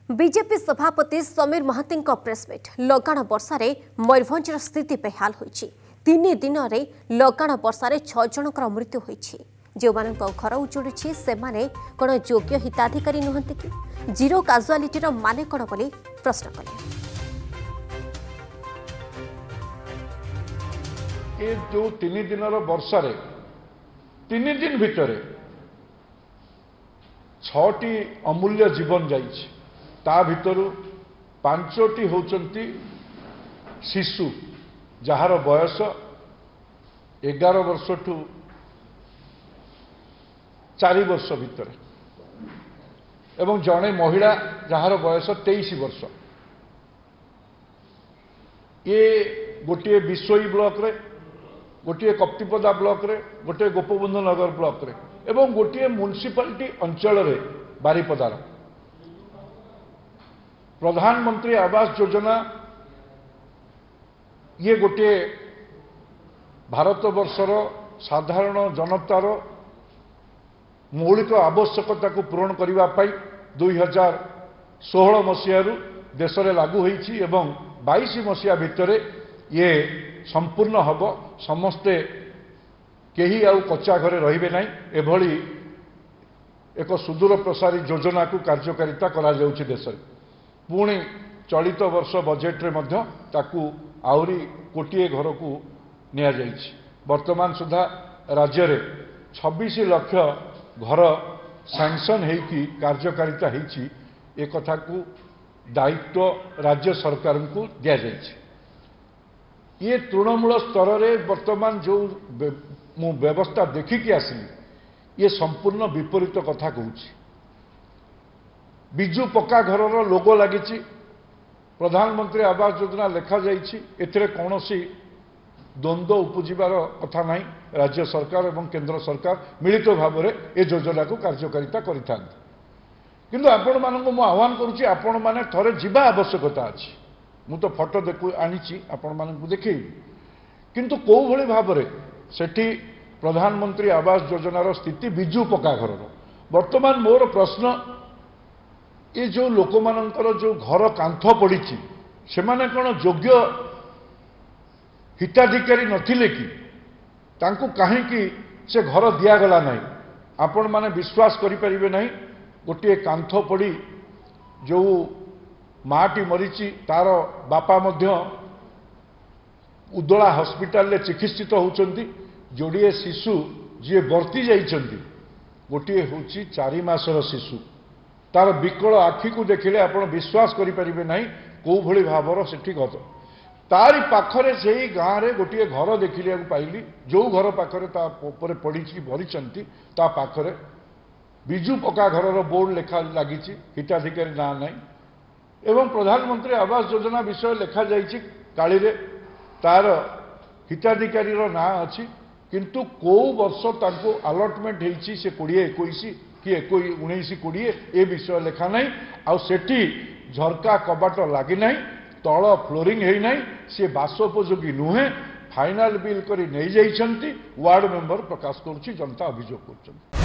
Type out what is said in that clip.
BJP सभापति Sameer Mohanty press meet लगाण वर्षा मयूरभंजर स्थिति बेहाल होइछि। 3 दिन में लगाण वर्षा 6 जनकर मृत्यु होइछि। जो घर उजुड़ी से कौन योग्य हिताधिकारी नुहंती कि जीरो काजुआलिटीर माने कौन बोली प्रश्न कले। ये जो 3 दिन वर्षा 3 दिन भितर 6टी अमूल्य जीवन जाइछि। ता भितर 5टी होचंती शिशु जार बयस 11 वर्ष ठू 4 वर्ष भितर एवं जड़े महिला जार बयस 23 वर्ष। ये गोटे विश्वई ब्लॉक रे, गोटे कप्तिपदा ब्लॉक रे, गोटे गोपबंधु नगर ब्लॉक रे एवं गोटे म्युनिसिपालिटी अंचल रे बारिपदार। प्रधानमंत्री आवास योजना ये गोटे भारतवर्षर साधारण जनतार मौलिक आवश्यकता को पूरण करने 2016 मसीह देश में लागू होईछि एवं 22 मसीहा भितर ये संपूर्ण हब। समस्ते केही आउ कच्चा घरे रहिबे नाही एभली एक सुदूर प्रसारी योजना को कार्यकारिता करा जाउछि देश में। पुणी चलित वर्ष बजेट रे मध्य ताकू आउरी कोटिए घर को निया जाइछि। वर्तमान सुधा राज्य रे 26 लाख घर सैंक्शन हेकी कार्यकारिता हेछि। ए कथा को दायित्व राज्य सरकार को दिया जाइछि। ये तृणमूल स्तर रे वर्तमान जो मु व्यवस्था देखिकी आसिली ये संपूर्ण विपरीत कथा कहूछि। बिजु पक्का घर लोगो लगी प्रधानमंत्री आवास योजना लेखा जाइछि। एथिरे कौनसी द्वंद्व उपजिबार कथा नहीं। राज्य सरकार एवं केंद्र सरकार मिलित भाव में ए योजना को कार्यकारिता करिथांते। किंतु आपण मानक मु आह्वान करुछि आपण माने थरे जिबा आवश्यकता अछि। मु तो फोटो देखु आनिछि आपण मानक देखैबि किंतु को भली भाव में सेठी प्रधानमंत्री आवास योजनार स्थिति बिजु पक्का घर वर्तमान मोर प्रश्न ये जो लोक मानकर जो घर कांथ पड़ी से माने कौन योग्य हिताधिकारी नथिले कि तांकु कहीं से घर दिगला ना। आपण माने विश्वास करें ना गोटे कांथ पड़ी जो माटी मरीची तार बापा मध्य उदला हॉस्पिटल चिकित्सित होचंती। जोड़िए शिशु जी बर्ती जाइछंती गोटे हूँ 4 मासर शिशु तार विकल आखि को देखिले आपण विश्वास करें ना कौ भली भावर से गत तारी पाखरे से ही गाँव में गोटे घर देखिले पाइली जो घर पाखरे पड़ी भरी ता पाखरे बिजु पक्का घर बोर्ड लेखा लगी हिताधिकारी ना नहीं एवं प्रधानमंत्री आवास योजना विषय लेखा जाइछि काली रे तार हिताधिकारी ना अच्छी किंतु को वर्ष तांको अलॉटमेंट होइछि से 20-21 कि 19-20 ए विषय लेखा नहीं। आउ सेठी झरका कबाट लगी ना तल फ्लोरिंग है ना सी बासोपयोगी नुहे फाइनाल बिल करी नहीं जाइछंती। वार्ड मेंबर प्रकाश करुछि जनता अभियोग कर।